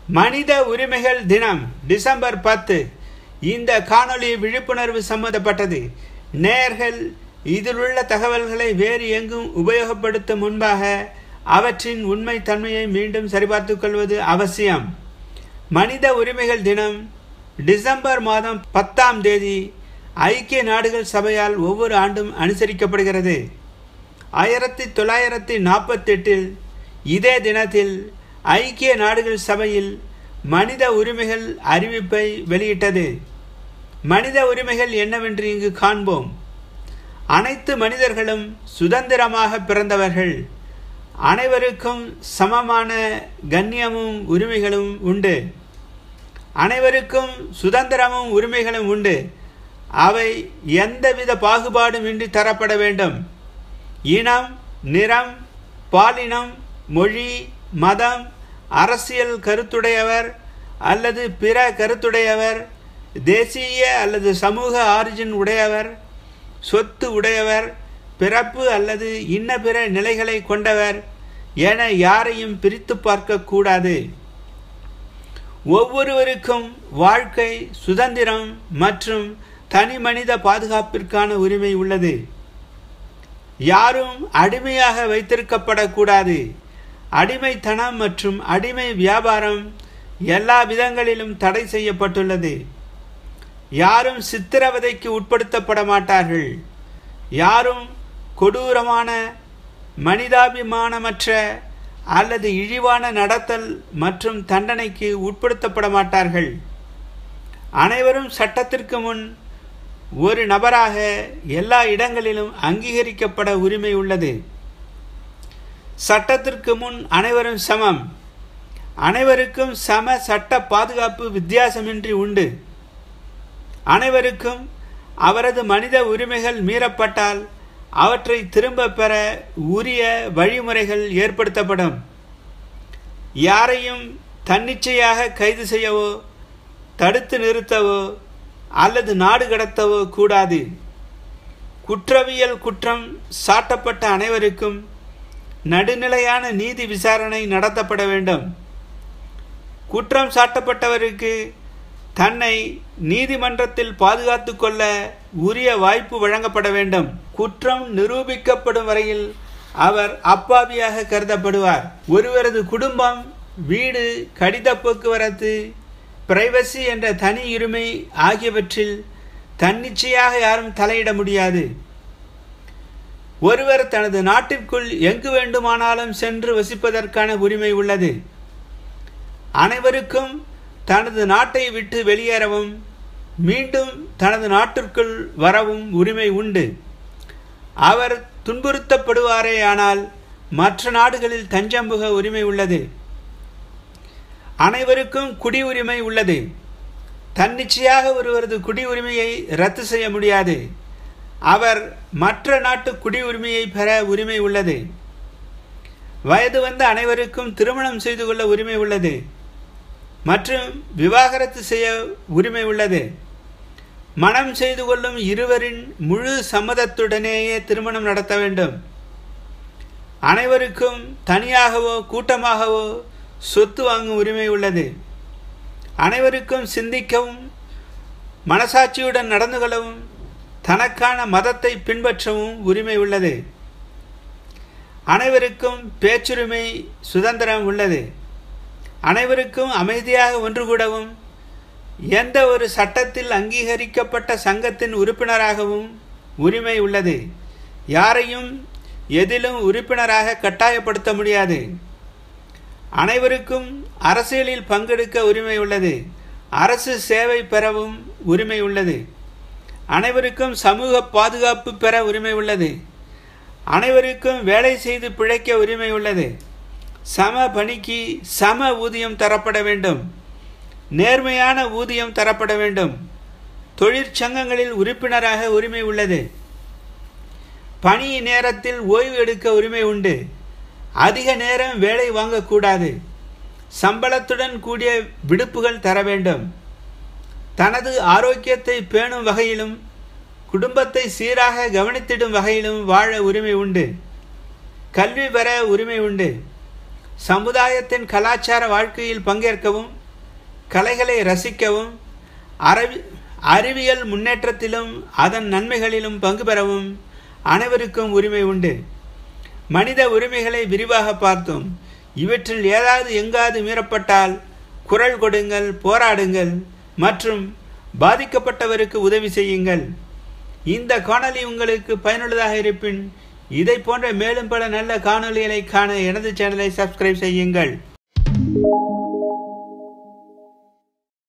மனித உரிமைகள் தினம் டிசம்பர் 10. இந்த காணொளி விழிப்புணர்வு சம்பந்தப்பட்டது. நேயர்கள் இதில் உள்ள தகவல்களை வேறு எங்கும் உபயோகப்படுத்த முன்பாக அவற்றின் உண்மை தன்மையை மீண்டும் சரிபார்த்து கொள்வது அவசியம். மனித உரிமைகள் தினம் டிசம்பர் மாதம் 10ஆம் தேதி ஐக்கிய நாடுகள் சபையால் ஒவ்வொரு ஆண்டும் அனுசரிக்கப்படுகிறது. 1948 இதே தினத்தில் ஐக்கிய நாடுகள் சபையில் மனித உரிமைகள் அறிவிப்பை வெளியிட்டது. மனித உரிமைகள் என்னவென்று இங்கு காண்போம். அனைத்து மனிதர்களும் சுதந்திரமாக பிறந்தவர்கள். அனைவருக்கும் சமமான கண்ணியமும் உரிமைகளும் உண்டு. அனைவருக்கும் சுதந்திரமும் உரிமைகளும் உண்டு. அவை எந்தவித பாகுபாடுமின்றி தரப்பட வேண்டும். இனம், நிறம், பாலினம், மொழி, மதம், அரசியல் கருத்துடையவர் அல்லது பிற கருத்துடையவர், தேசிய அல்லது சமூக ஆரிஜின் உடையவர், சொத்து உடையவர், பிறப்பு அல்லது இன்ன பிற நிலைகளை கொண்டவர் என யாரையும் பிரித்து பார்க்கக்கூடாது. ஒவ்வொருவருக்கும் வாழ்க்கை, சுதந்திரம் மற்றும் தனி மனித பாதுகாப்பிற்கான உரிமை உள்ளது. யாரும் அடிமையாக வைத்திருக்கப்படக்கூடாது. அடிமைத்தனம் மற்றும் அடிமை வியாபாரம் எல்லா விதங்களிலும் தடை செய்யப்பட்டுள்ளது. யாரும் சித்திரவதைக்கு உட்படுத்தப்பட மாட்டார்கள். யாரும் கொடூரமான, மனிதாபிமானமற்ற அல்லது இழிவான நடத்தல் மற்றும் தண்டனைக்கு உட்படுத்தப்பட மாட்டார்கள். அனைவரும் சட்டத்திற்கு முன் ஒரு நபராக எல்லா இடங்களிலும் அங்கீகரிக்கப்பட உரிமை உள்ளது. சட்டத்திற்கு முன் அனைவரும் சமம். அனைவருக்கும் சம சட்ட பாதுகாப்பு வித்தியாசமின்றி உண்டு. அனைவருக்கும் அவரது மனித உரிமைகள் மீறப்பட்டால் அவற்றை திரும்ப பெற உரிய வழிமுறைகள் ஏற்படுத்தப்படும். யாரையும் தன்னிச்சையாக கைது செய்யவோ, தடுத்து நிறுத்தவோ அல்லது நாடு கடத்தவோ கூடாது. குற்றவியல் குற்றம் சாட்டப்பட்ட அனைவருக்கும் நடுநிலையான நீதி விசாரணை நடத்தப்பட வேண்டும். குற்றம் சாட்டப்பட்டவருக்கு தன்னை நீதிமன்றத்தில் பாதுகாத்து கொள்ள உரிய வாய்ப்பு வழங்கப்பட வேண்டும். குற்றம் நிரூபிக்கப்படும் வரையில் அவர் அப்பாவியாக கருதப்படுவார். ஒருவரது குடும்பம், வீடு, கடித போக்குவரத்து, பிரைவசி என்ற தனி உரிமை ஆகியவற்றில் தன்னிச்சையாக யாரும் தலையிட முடியாது. ஒருவர் தனது நாட்டிற்குள் எங்கு வேண்டுமானாலும் சென்று வசிப்பதற்கான உரிமை உள்ளது. அனைவருக்கும் தனது நாட்டை விட்டு வெளியேறவும் மீண்டும் தனது நாட்டிற்குள் வரவும் உரிமை உண்டு. அவர் துன்புறுத்தப்படுவாரேயானால் மற்ற நாடுகளில் தஞ்சம் புக உரிமை உள்ளது. அனைவருக்கும் குடியுரிமை உள்ளது. தன்னிச்சையாக ஒருவரது குடியுரிமையை ரத்து செய்ய முடியாது. அவர் மற்ற நாட்டு குடியுரிமையை பெற உரிமை உள்ளது. வயது வந்த அனைவருக்கும் திருமணம் செய்து கொள்ள உரிமை உள்ளது மற்றும் விவாகரத்து செய்ய உரிமை உள்ளது. மனம் செய்து கொள்ளும் இருவரின் முழு சம்மதத்துடனேயே திருமணம் நடத்த வேண்டும். அனைவருக்கும் தனியாகவோ கூட்டமாகவோ சொத்து வாங்கும் உரிமை உள்ளது. அனைவருக்கும் சிந்திக்கவும், மனசாட்சியுடன் நடந்து கொள்ளவும், தனக்கான மதத்தை பின்பற்றவும் உரிமை உள்ளது. அனைவருக்கும் பேச்சுரிமை சுதந்திரம் உள்ளது. அனைவருக்கும் அமைதியாக ஒன்று கூடவும், எந்த ஒரு சட்டத்தில் அங்கீகரிக்கப்பட்ட சங்கத்தின் உறுப்பினராகவும் உரிமை உள்ளது. யாரையும் எதிலும் உறுப்பினராக கட்டாயப்படுத்த முடியாது. அனைவருக்கும் அரசியலில் பங்கெடுக்க உரிமை உள்ளது. அரசு சேவை பெறவும் உரிமை உள்ளது. அனைவருக்கும் சமூக பாதுகாப்பு பெற உரிமை உள்ளது. அனைவருக்கும் வேலை செய்து பிழைக்க உரிமை உள்ளது. சம பணிக்கு சம ஊதியம் தரப்பட வேண்டும். நேர்மையான ஊதியம் தரப்பட வேண்டும். தொழிற்சங்கங்களில் உறுப்பினராக உரிமை உள்ளது. பணி நேரத்தில் ஓய்வு எடுக்க உரிமை உண்டு. அதிக நேரம் வேலை வாங்கக்கூடாது. சம்பளத்துடன் கூடிய விடுப்புகள் தர வேண்டும். தனது ஆரோக்கியத்தை பேணும் வகையிலும் குடும்பத்தை சீராக கவனித்திடும் வகையிலும் வாழ உரிமை உண்டு. கல்வி பெற உரிமை உண்டு. சமுதாயத்தின் கலாச்சார வாழ்க்கையில் பங்கேற்கவும், கலைகளை ரசிக்கவும், அறிவியல் முன்னேற்றத்திலும் அதன் நன்மைகளிலும் பங்கு பெறவும் அனைவருக்கும் உரிமை உண்டு. மனித உரிமைகளை விரிவாக பார்த்தோம். இவற்றில் ஏதாவது எங்காவது மீறப்பட்டால் குரல் கொடுங்கள், போராடுங்கள் மற்றும் பாதிக்கப்பட்டவருக்கு உதவி செய்யுங்கள். இந்த காணொளி உங்களுக்கு பயனுள்ளதாக இருப்பின் இதை போன்ற மேலும் பல நல்ல காணொளிகளை காண எனது சேனலை சப்ஸ்கிரைப் செய்யுங்கள்.